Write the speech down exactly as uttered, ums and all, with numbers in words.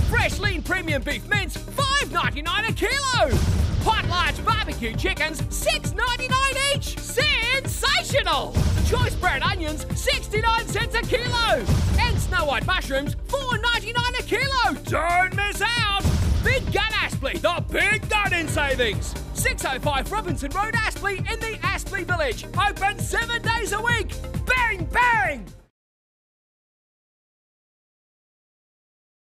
Fresh lean premium beef mince, five ninety-nine a kilo. Hot large barbecue chickens, six ninety-nine each. Sensational! Choice brown onions, sixty-nine cents a kilo. And snow white mushrooms, four ninety-nine a kilo. Don't miss out! Big Gun Aspley, the big gun in savings. six oh five Robinson Road, Aspley, in the Aspley Village. Open seven days a week. Bang, bang!